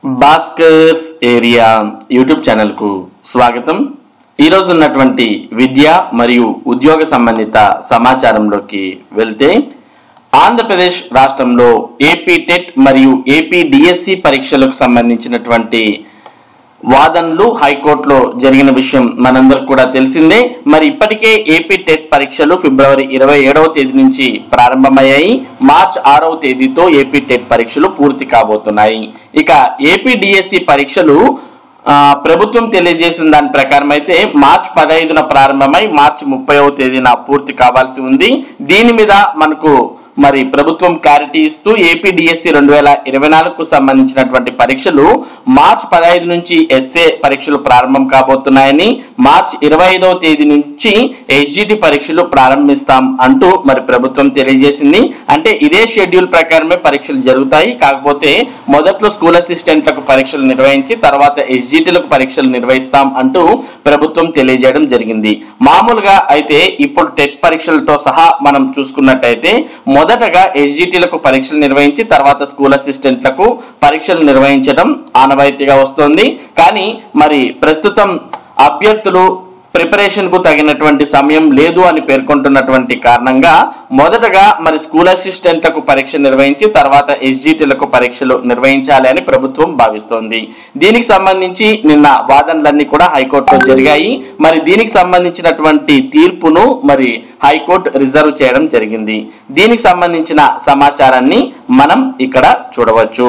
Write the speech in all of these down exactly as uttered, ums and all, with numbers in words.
Bhaskar's area YouTube channel కు స్వాగతం। ఈ రోజు ఉన్నటువంటి విద్య మరియు ఉద్యోగ సంబంధిత సమాచారంలోకి వెళ్తే ఆంధ్రప్రదేశ్ రాష్ట్రంలో ఏపీ టెట్ మరియు ఏపీ డిఎస్సి పరీక్షలకు సంబంధించినటువంటి వాదనలు హైకోర్టులో జరిగిన విషయం మనందరికి కూడా తెలిసిందే। మరి ఇప్పటికే ఏపీ టెట్ పరీక్షలు ఫిబ్రవరి ఇరవై ఏడవ తేదీ నుంచి ప్రారంభమయ్యాయి। మార్చ్ ఆరవ తేదీతో ఏపీ టెట్ పరీక్షలు పూర్తి కాబోతున్నాయి। ఇక ఏపీ డిఎస్సి పరీక్షలు ప్రభుత్వం తెలియజేసిన దాని ప్రకారం అయితే మార్చ్ పదహైదున ప్రారంభమై మార్చి ముప్పైవ తేదీన పూర్తి కావాల్సి ఉంది। దీని మీద మనకు మరి ప్రభుత్వం క్లారిటీ ఇస్తూ ఏపీ డిఎస్సి రెండు వేల ఇరవై నాలుగుకు సంబంధించినటువంటి పరీక్షలు మార్చ్ పదహైదు నుంచి ఎస్ఏ పరీక్షలు ప్రారంభం కాబోతున్నాయని, మార్చ్ ఇరవై ఐదవ తేదీ నుంచి ఎస్జిటి పరీక్షలు ప్రారంభిస్తాం అంటూ మరి ప్రభుత్వం తెలియజేసింది। అంటే ఇదే షెడ్యూల్ ప్రకారమే పరీక్షలు జరుగుతాయి। కాకపోతే మొదట్లో స్కూల్ అసిస్టెంట్లకు పరీక్షలు నిర్వహించి తర్వాత ఎస్జిటిలకు పరీక్షలు నిర్వహిస్తాం అంటూ ప్రభుత్వం తెలియజేయడం జరిగింది। మామూలుగా అయితే ఇప్పుడు టెట్ పరీక్షలతో సహా మనం చూసుకున్నట్టయితే మొదటగా ఎస్జిటిలకు పరీక్షలు నిర్వహించి తర్వాత స్కూల్ అసిస్టెంట్లకు పరీక్షలు నిర్వహించడం ఆనవాయితీగా వస్తుంది। కానీ మరి ప్రస్తుతం అభ్యర్థులు ప్రిపరేషన్ కు తగినటువంటి సమయం లేదు అని పేర్కొంటున్నటువంటి కారణంగా మొదటగా మరి స్కూల్ అసిస్టెంట్లకు పరీక్ష నిర్వహించి తర్వాత ఎస్జిటిలకు పరీక్షలు నిర్వహించాలి అని ప్రభుత్వం భావిస్తోంది। దీనికి సంబంధించి నిన్న వాదనలన్నీ కూడా హైకోర్టులో జరిగాయి। మరి దీనికి సంబంధించినటువంటి తీర్పును మరి హైకోర్టు రిజర్వ్ చేయడం జరిగింది। దీనికి సంబంధించిన సమాచారాన్ని మనం ఇక్కడ చూడవచ్చు।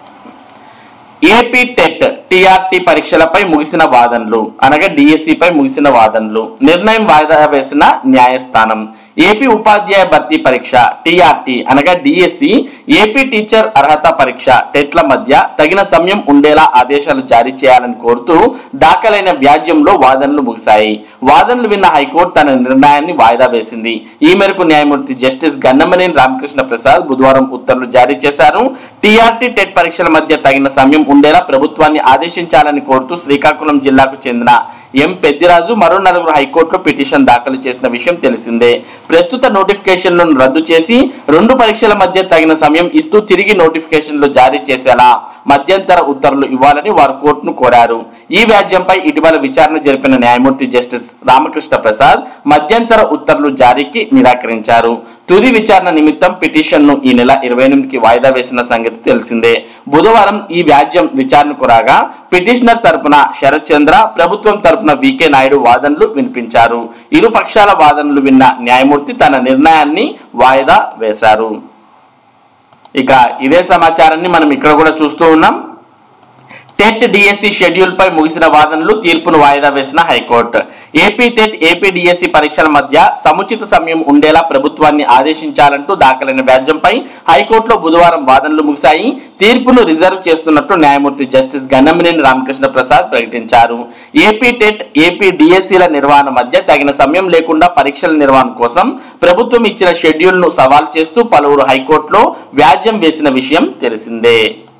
ఏపీ టెట్ టిఆర్టీ పరీక్షలపై ముగిసిన వాదనలు అనగా డిఎస్సి పై ముగిసిన వాదనలు, నిర్ణయం వాయిదా వేసిన న్యాయస్థానం। ఏపీ ఉపాధ్యాయ భర్తీ పరీక్ష టిఆర్టీ అనగా డిఎస్సి, ఏపీ టీచర్ అర్హత పరీక్ష టెట్ల మధ్య తగిన సమయం ఉండేలా ఆదేశాలు జారీ చేయాలని కోరుతూ దాఖలైన వ్యాజ్యంలో వాదనలు ముగిశాయి। వాదనలు విన్న హైకోర్టు తన నిర్ణయాన్ని వాయిదా వేసింది। ఈ మేరకు న్యాయమూర్తి జస్టిస్ గన్నమనేని రామకృష్ణ ప్రసాద్ బుధవారం ఉత్తర్వులు జారీ చేశారు। టిఆర్టీ టెట్ పరీక్షల మధ్య తగిన సమయం ఉండేలా ప్రభుత్వాన్ని ఆదేశించాలని కోరుతూ శ్రీకాకుళం జిల్లాకు చెందిన ఎం పెద్దిరాజు మరో నలుగురు హైకోర్టులో పిటిషన్ దాఖలు చేసిన విషయం తెలిసిందే। ప్రస్తుత నోటిఫికేషన్లను రద్దు చేసి రెండు పరీక్షల మధ్య తగిన సమయం ఇస్తూ తిరిగి నోటిఫికేషన్లు జారీ చేసేలా మధ్యంతర ఉత్తర్వులు ఇవ్వాలని వారు కోర్టును కోరారు। ఈ వ్యాజ్యంపై ఇటీవల విచారణ జరిపిన న్యాయమూర్తి జస్టిస్ రామకృష్ణ ప్రసాద్ మధ్యంతర ఉత్తర్వులు జారీకి నిరాకరించారు। తుది విచారణ నిమిత్తం పిటిషన్ ను ఈ నెల ఇరవై ఎనిమిదికి వాయిదా వేసిన సంగతి తెలిసిందే। బుధవారం ఈ వ్యాజ్యం విచారణకు రాగా పిటిషనర్ తరపున శరత్ చంద్ర, ప్రభుత్వం తరపున వికే నాయుడు వాదనలు వినిపించారు। ఇరు పక్షాల వాదనలు విన్న న్యాయమూర్తి తన నిర్ణయాన్ని వాయిదా వేశారు। ఇక ఇదే సమాచారాన్ని మనం ఇక్కడ కూడా చూస్తూ ఉన్నాం। టెట్ డిఎస్సి షెడ్యూల్ పై ముగిసిన వాదనలు, తీర్పును వాయిదా వేసిన high court. AP TET AP DSC పరీక్షల మధ్య సముచిత సమయం ఉండేలా ప్రభుత్వాన్ని ఆదేశించాలంటూ దాఖలైన వ్యాజ్యంపై హైకోర్టులో బుధవారం వాదనలు ముగిశాయి। తీర్పును రిజర్వ్ చేస్తున్నట్టు న్యాయమూర్తి జస్టిస్ గన్నమనేని రామకృష్ణ ప్రసాద్ ప్రకటించారు। ఏపీ టెట్ ఏపీ డిఎస్సిల నిర్వహణ మధ్య తగిన సమయం లేకుండా పరీక్షల నిర్వహణ కోసం ప్రభుత్వం ఇచ్చిన షెడ్యూల్ ను సవాల్ చేస్తూ పలువురు హైకోర్టులో వ్యాజ్యం వేసిన విషయం తెలిసిందే।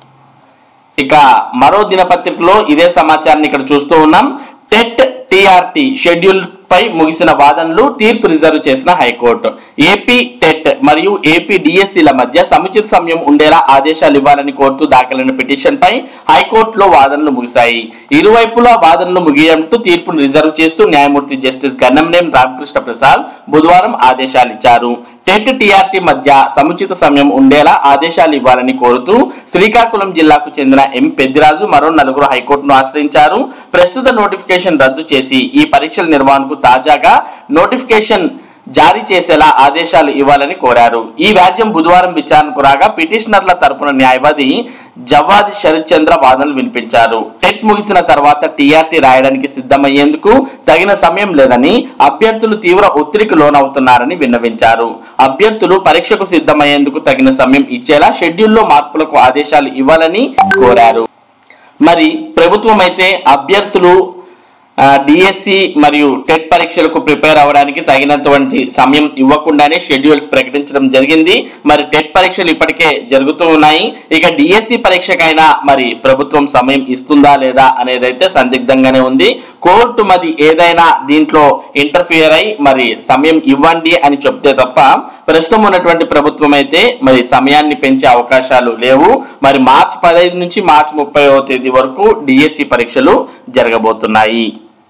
ఇక మరో దినపత్రికలో ఇదే సమాచారాన్ని ఇక్కడ చూస్తూ ఉన్నాం। టెట్ టిఆర్టీ షెడ్యూల్ పై ముగిసిన వాదనలు, తీర్పు రిజర్వ్ చేసిన హైకోర్టు। ఏపీ టెట్ మరియు ఏపీ డిఎస్సిల మధ్య సముచిత సమయం ఉండేలా ఆదేశాలు ఇవ్వాలని కోరుతూ దాఖలైన పిటిషన్ పై హైకోర్టులో వాదనలు ముగిశాయి। ఇరువైపులా వాదనలు ముగియంటూ తీర్పును రిజర్వ్ చేస్తూ న్యాయమూర్తి జస్టిస్ గన్నమనేని రామకృష్ణ ప్రసాద్ బుధవారం ఆదేశాలు ఇచ్చారు। టెట్ టిఆర్టీ మధ్య సముచిత సమయం ఉండేలా ఆదేశాలు ఇవ్వాలని కోరుతూ శ్రీకాకుళం జిల్లాకు చెందిన ఎం పెద్దిరాజు మరో నలుగురు హైకోర్టును ఆశ్రయించారు। ప్రస్తుత నోటిఫికేషన్ రద్దు చేసి ఈ పరీక్షల నిర్వహణకు తాజాగా నోటిఫికేషన్ జారీ చేసేలా ఆదేశాలు ఇవ్వాలని కోరారు। ఈ వ్యాజ్యం బుధవారం విచారణకు రాగా పిటిషనర్ల తరపున న్యాయవాది జవాద్ శరత్ చంద్ర వాదనలు వినిపించారు। టెట్ ముగిసిన తర్వాత టీఆర్టీ రాయడానికి సిద్ధమయ్యేందుకు తగిన సమయం లేదని, అభ్యర్థులు తీవ్ర ఒత్తిడికి లోనవుతున్నారని విన్నవించారు। అభ్యర్థులు పరీక్షకు సిద్ధమయ్యేందుకు తగిన సమయం ఇచ్చేలా షెడ్యూల్లో మార్పులకు ఆదేశాలు ఇవ్వాలని కోరారు। మరి ప్రభుత్వం అయితే అభ్యర్థులు డిఎస్సి మరియు టెట్ పరీక్షలకు ప్రిపేర్ అవ్వడానికి తగినటువంటి సమయం ఇవ్వకుండానే షెడ్యూల్స్ ప్రకటించడం జరిగింది. మరి టెట్ పరీక్షలు ఇప్పటికే జరుగుతూ ఉన్నాయి. ఇక డిఎస్సి పరీక్షకైనా మరి ప్రభుత్వం సమయం ఇస్తుందా లేదా అనేది అయితే సందిగ్ధంగానే ఉంది. కోర్టు మరి ఏదైనా దీంట్లో ఇంటర్ఫియర్ అయి మరి సమయం ఇవ్వండి అని చెప్తే తప్ప ప్రస్తుతం ఉన్నటువంటి ప్రభుత్వం అయితే మరి సమయాన్ని పెంచే అవకాశాలు లేవు. మరి మార్చి పదహైదు నుంచి మార్చి ముప్పైవ తేదీ వరకు డిఎస్సి పరీక్షలు జరగబోతున్నాయి.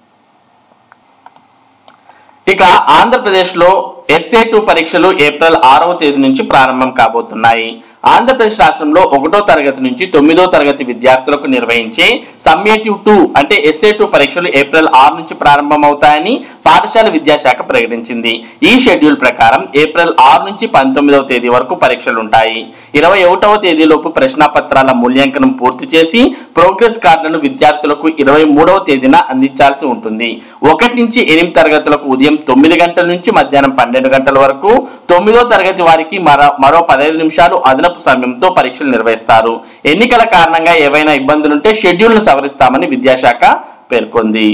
ఇక ఆంధ్రప్రదేశ్ లో ఎస్ఏ టూ పరీక్షలు ఏప్రిల్ ఆరవ తేదీ నుంచి ప్రారంభం కాబోతున్నాయి. ఆంధ్రప్రదేశ్ రాష్ట్రంలో ఒకటో తరగతి నుంచి తొమ్మిదో తరగతి విద్యార్థులకు నిర్వహించే సమ్మేటివ్ టూ అంటే ఎస్ఏ టూ పరీక్షలు ఏప్రిల్ ఆరు నుంచి ప్రారంభమవుతాయని పాఠశాల విద్యాశాఖ ప్రకటించింది. ఈ షెడ్యూల్ ప్రకారం ఏప్రిల్ ఆరు నుంచి పంతొమ్మిదవ తేదీ వరకు పరీక్షలు ఉంటాయి. ఇరవై ఒకటవ తేదీలోపు ప్రశ్నాపత్రాల మూల్యాంకనం పూర్తి చేసి ప్రోగ్రెస్ కార్డులను విద్యార్థులకు ఇరవై మూడవ తేదీన అందించాల్సి ఉంటుంది. ఒకటి నుంచి ఎనిమిది తరగతులకు ఉదయం తొమ్మిది గంటల నుంచి మధ్యాహ్నం పన్నెండు గంటల వరకు, తొమ్మిదో తరగతి వారికి మరో మరో పదహైదు నిమిషాలు అదనపు సమయంతో పరీక్షలు నిర్వహిస్తారు. ఎన్నికల కారణంగా ఏవైనా ఇబ్బందులుంటే షెడ్యూల్ ను సవరిస్తామని విద్యాశాఖ పేర్కొంది.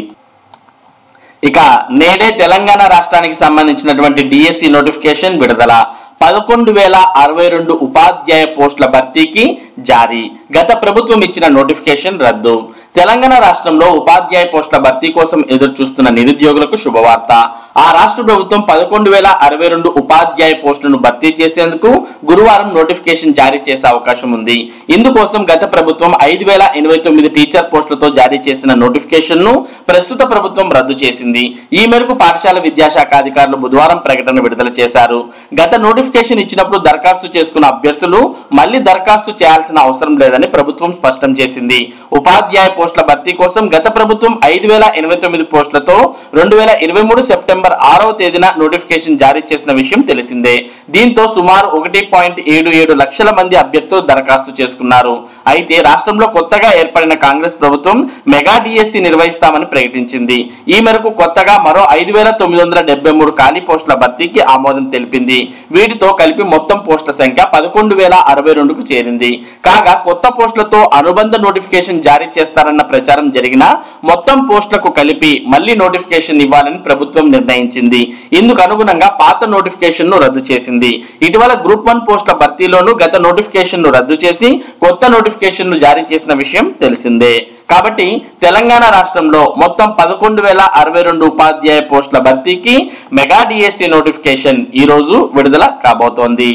ఇక నేడే తెలంగాణ రాష్ట్రానికి సంబంధించినటువంటి డిఎస్సి నోటిఫికేషన్ విడుదల. పదకొండు వేల అరవై రెండు ఉపాధ్యాయ పోస్టుల భర్తీకి జారీ. గత ప్రభుత్వం ఇచ్చిన నోటిఫికేషన్ రద్దు. తెలంగాణ రాష్ట్రంలో ఉపాధ్యాయ పోస్టుల భర్తీ కోసం ఎదురు చూస్తున్న నిరుద్యోగులకు శుభవార్త. ఆ రాష్ట్ర ప్రభుత్వం పదకొండు వేల అరవై రెండు ఉపాధ్యాయ పోస్టులను భర్తీ చేసేందుకు గురువారం నోటిఫికేషన్ జారీ చేసే అవకాశం ఉంది. ఇందుకోసం గత ప్రభుత్వం ఐదు వేల ఎనభై తొమ్మిది టీచర్ పోస్టులతో జారీ చేసిన నోటిఫికేషన్ ను ప్రస్తుత ప్రభుత్వం రద్దు చేసింది. ఈ మేరకు పాఠశాల విద్యాశాఖ అధికారులు బుధవారం ప్రకటన విడుదల చేశారు. గత నోటిఫికేషన్ ఇచ్చినప్పుడు దరఖాస్తు చేసుకున్న అభ్యర్థులు మళ్లీ దరఖాస్తు చేయాల్సిన అవసరం లేదని ప్రభుత్వం స్పష్టం చేసింది. ఉపాధ్యాయ పోస్టుల భర్తీ కోసం గత ప్రభుత్వం ఐదు వేల ఎనభై తొమ్మిది పోస్టులతో రెండు వేల ఇరవై మూడు సెప్టెంబర్ ఆరవ తేదీన నోటిఫికేషన్ జారీ చేసిన విషయం తెలిసిందే. దీంతో సుమారు ఒకటి పాయింట్ ఏడు ఏడు లక్షల మంది అభ్యర్థులు దరఖాస్తు చేసుకున్నారు. అయితే రాష్ట్రంలో కొత్తగా ఏర్పడిన కాంగ్రెస్ ప్రభుత్వం మెగా డిఎస్సి నిర్వహిస్తామని ప్రకటించింది. ఈ మేరకు కొత్తగా మరో ఐదు వేల తొమ్మిది వందల డెబ్బై మూడు ఖాళీ పోస్టుల భర్తీకి ఆమోదం తెలిపింది. వీటితో కలిపి మొత్తం పోస్టుల సంఖ్య పదకొండు వేల అరవై రెండుకు చేరింది. కాగా కొత్త పోస్టులతో అనుబంధ నోటిఫికేషన్ జారీ చేస్తారన్న ప్రచారం జరిగినా మొత్తం పోస్టులకు కలిపి మళ్లీ నోటిఫికేషన్ ఇవ్వాలని ప్రభుత్వం నిర్ణయించింది. ఇందుకు అనుగుణంగా పాత నోటిఫికేషన్ ను రద్దు చేసింది. ఇటీవల గ్రూప్ వన్ పోస్టుల భర్తీలోనూ గత నోటిఫికేషన్ ను రద్దు చేసి కొత్త నోటిఫికేషన్ ను జారీ చేసిన విషయం తెలిసిందే. కాబట్టి తెలంగాణ రాష్ట్రంలో మొత్తం పదకొండు వేల అరవై రెండు ఉపాధ్యాయ పోస్టుల భర్తీకి మెగా డిఎస్సి నోటిఫికేషన్ ఈ రోజు విడుదల కాబోతోంది.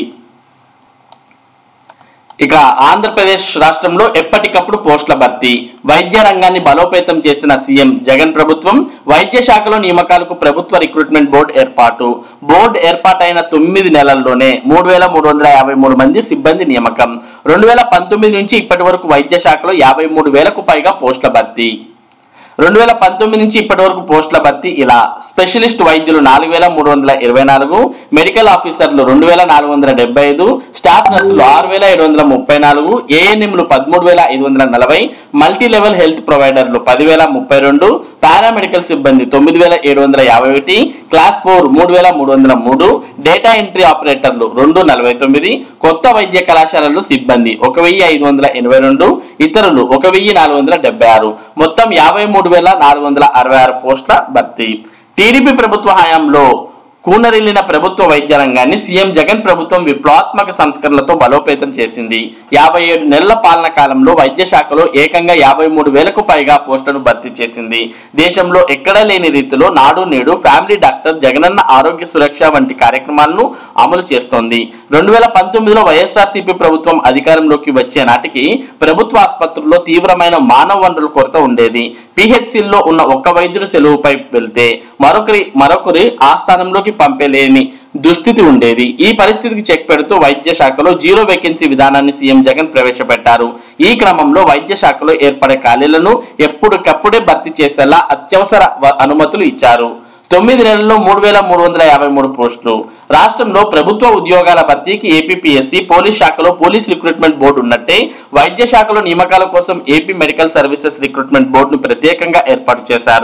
ఇక ఆంధ్రప్రదేశ్ రాష్ట్రంలో ఎప్పటికప్పుడు పోస్టుల భర్తీ. వైద్య రంగాన్ని బలోపేతం చేసిన సీఎం జగన్ ప్రభుత్వం వైద్య శాఖలో నియామకాలకు ప్రభుత్వ రిక్రూట్మెంట్ బోర్డు ఏర్పాటు. బోర్డు ఏర్పాటైన తొమ్మిది నెలల్లోనే మూడు వేల మూడు వందల యాభై మూడు మంది సిబ్బంది నియామకం. రెండు వేల పంతొమ్మిది నుంచి ఇప్పటి వరకు వైద్య శాఖలో యాభై మూడు వేలకు పైగా పోస్టుల భర్తీ. రెండు వేల పంతొమ్మిది నుంచి ఇప్పటి వరకు పోస్టుల భర్తీ ఇలా: స్పెషలిస్ట్ వైద్యులు నాలుగు వేల మూడు వందల ఇరవై నాలుగు, మెడికల్ ఆఫీసర్లు రెండు వేల నాలుగు వందల డెబ్బై ఐదు, స్టాఫ్ నర్సులు ఆరు వేల ఏడు వందల ముప్పై నాలుగు, ఏఎన్ఎంలు పదమూడు వేల ఐదు వందల నలభై, మల్టీ లెవెల్ హెల్త్ ప్రొవైడర్లు పది వేల ముప్పై రెండు, పారామెడికల్ సిబ్బంది తొమ్మిది వేల ఏడు వందల యాభై ఒకటి, క్లాస్ ఫోర్ మూడు వేల మూడు వందల మూడు, డేటా ఎంట్రీ ఆపరేటర్లు రెండు నలభై తొమ్మిది, కొత్త వైద్య కళాశాలలు సిబ్బంది ఒక వెయ్యి ఐదు వందల ఎనభై రెండు, ఇతరులు ఒక వెయ్యి నాలుగు వందల డెబ్బై ఆరు, మొత్తం యాభై మూడు వేల నాలుగు వందల అరవై ఆరు పోస్టుల భర్తీ. టీడీపీ ప్రభుత్వ హయాంలో కూనరిల్లిన ప్రభుత్వ వైద్య రంగాన్ని సీఎం జగన్ ప్రభుత్వం విప్లవాత్మక సంస్కరణలతో బలోపేతం చేసింది. యాభై ఏడు నెలల పాలన కాలంలో వైద్య శాఖలో ఏకంగా యాభై మూడు వేలకు పైగా పోస్టులను భర్తీ చేసింది. దేశంలో ఎక్కడా లేని రీతిలో నాడు నేడు, ఫ్యామిలీ డాక్టర్, జగనన్న ఆరోగ్య సురక్ష వంటి కార్యక్రమాలను అమలు చేస్తోంది. రెండు వేల పంతొమ్మిదిలో వైఎస్ఆర్సీపీ ప్రభుత్వం అధికారంలోకి వచ్చే నాటికి ప్రభుత్వ ఆసుపత్రుల్లో తీవ్రమైన మానవ వనరుల కొరత ఉండేది. పిహెచ్సిల్లో ఉన్న ఒక్క వైద్యుడు సెలవుపై వెళ్తే మరొకరి మరొకరి ఆ స్థానంలోకి పంపలేని దుస్థితి ఉండేది. ఈ పరిస్థితికి చెక్ పెడుతూ వైద్య శాఖలో జీరో వేకెన్సీ విధానాన్ని సీఎం జగన్ ప్రవేశపెట్టారు. ఈ క్రమంలో వైద్య శాఖలో ఏర్పడే ఖాళీలను ఎప్పటికప్పుడే భర్తీ చేసేలా అత్యవసర అనుమతులు ఇచ్చారు. తొమ్మిది నెలల్లో మూడు వేల మూడు వందల యాభై మూడు పోస్టులు. రాష్ట్రంలో ప్రభుత్వ ఉద్యోగాల భర్తీకి ఏపీపీఎస్సీ, పోలీస్ శాఖలో పోలీస్ రిక్రూట్మెంట్ బోర్డు ఉన్నట్టే వైద్య శాఖలో నియామకాల కోసం ఏపీ మెడికల్ సర్వీసెస్ రిక్రూట్మెంట్ బోర్డును ప్రత్యేకంగా ఏర్పాటు చేశారు.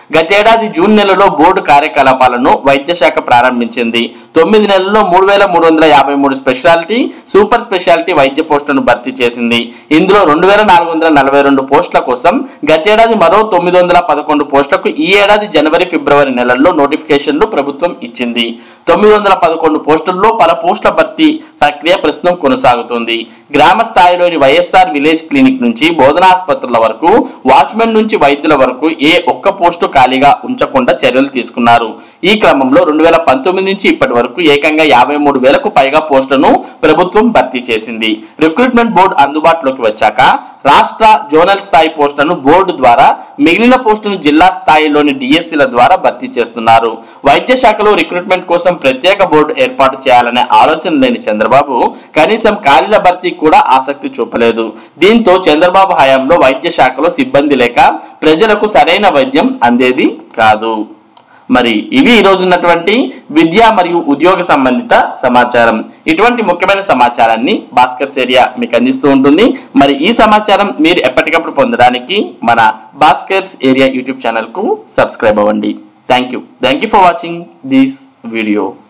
గతేడాది జూన్ నెలలో బోర్డు కార్యకలాపాలను వైద్య శాఖ ప్రారంభించింది. తొమ్మిది నెలల్లో మూడు వేల మూడు వందల యాభై మూడు స్పెషాలిటీ, సూపర్ స్పెషాలిటీ వైద్య పోస్టులను భర్తీ చేసింది. ఇందులో రెండు వేల నాలుగు వందల నలభై రెండు పోస్టుల కోసం గతేడాది మరో తొమ్మిది వందల పదకొండు పోస్టులకు ఈ ఏడాది జనవరి ఫిబ్రవరి నెలల్లో నోటిఫికేషన్లు ప్రభుత్వం ఇచ్చింది. తొమ్మిది వందల పదకొండు పోస్టుల్లో పలు పోస్టుల భర్తీ ప్రక్రియ ప్రస్తుతం కొనసాగుతుంది. గ్రామ స్థాయిలోని వైఎస్ఆర్ విలేజ్ క్లినిక్ నుంచి బోధనాసుపత్రుల వరకు, వాచ్మెన్ నుంచి వైద్యుల వరకు ఏ ఒక్క పోస్టు ఖాళీగా ఉంచకుండా చర్యలు తీసుకున్నారు. ఈ క్రమంలో రెండు వేల పంతొమ్మిది నుంచి ఇప్పటి వరకు ఏకంగా యాభై మూడు వేలకు పైగా పోస్టులను ప్రభుత్వం భర్తీ చేసింది. రిక్రూట్మెంట్ బోర్డు అందుబాటులోకి వచ్చాక రాష్ట్ర జోనల్ స్థాయి పోస్టులను బోర్డు ద్వారా, మిగిలిన పోస్టులను జిల్లా స్థాయిలోని డిఎస్సీల ద్వారా భర్తీ చేస్తున్నారు. వైద్య శాఖలో రిక్రూట్మెంట్ కోసం ప్రత్యేక బోర్డు ఏర్పాటు చేయాలనే ఆలోచన లేని చంద్రబాబు కనీసం ఖాళీల భర్తీ కూడా ఆసక్తి చూపలేదు. దీంతో చంద్రబాబు హయాంలో వైద్య శాఖలో సిబ్బంది లేక ప్రజలకు సరైన వైద్యం అందేది కాదు. మరి ఇవి ఈ రోజు ఉన్నటువంటి విద్య మరియు ఉద్యోగ సంబంధిత సమాచారం. ఇటువంటి ముఖ్యమైన సమాచారాన్ని భాస్కర్స్ ఏరియా మీకు అందిస్తూ ఉంటుంది. మరి ఈ సమాచారం మీరు ఎప్పటికప్పుడు పొందడానికి మన భాస్కర్స్ ఏరియా యూట్యూబ్ ఛానల్ కు సబ్స్క్రైబ్ అవ్వండి. Thank you thank you for watching this video.